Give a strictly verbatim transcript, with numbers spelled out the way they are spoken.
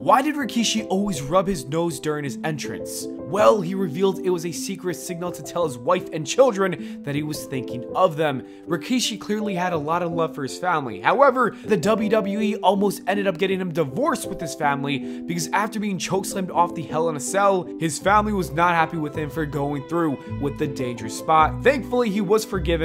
Why did Rikishi always rub his nose during his entrance? Well, he revealed it was a secret signal to tell his wife and children that he was thinking of them. Rikishi clearly had a lot of love for his family. However, the W W E almost ended up getting him divorced with his family because after being chokeslammed off the Hell in a Cell, his family was not happy with him for going through with the dangerous spot. Thankfully, he was forgiven